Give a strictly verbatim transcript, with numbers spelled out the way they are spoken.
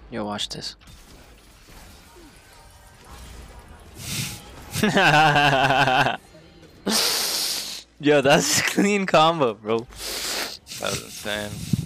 Yo, watch this. Yo, that's a clean combo, bro. That was insane.